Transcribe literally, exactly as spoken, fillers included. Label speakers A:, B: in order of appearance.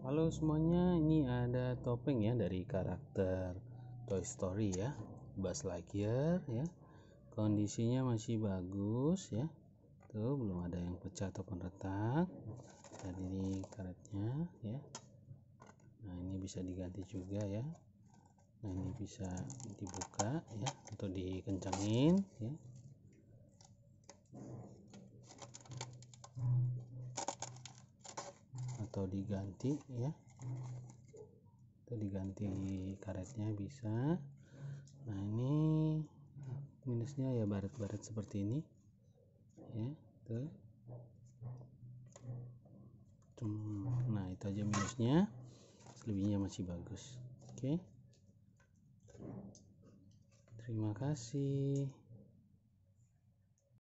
A: Halo semuanya, ini ada topeng ya dari karakter Toy Story ya, Buzz Lightyear ya. Kondisinya masih bagus ya. Tuh belum ada yang pecah ataupun retak. Dan ini karetnya ya. Nah, ini bisa diganti juga ya. Nah, ini bisa dibuka ya atau dikencangin ya. Atau diganti ya, atau diganti karetnya bisa. Nah, ini minusnya ya baret-baret seperti ini ya tuh. Nah, itu aja minusnya, selebihnya masih bagus. Oke, terima kasih.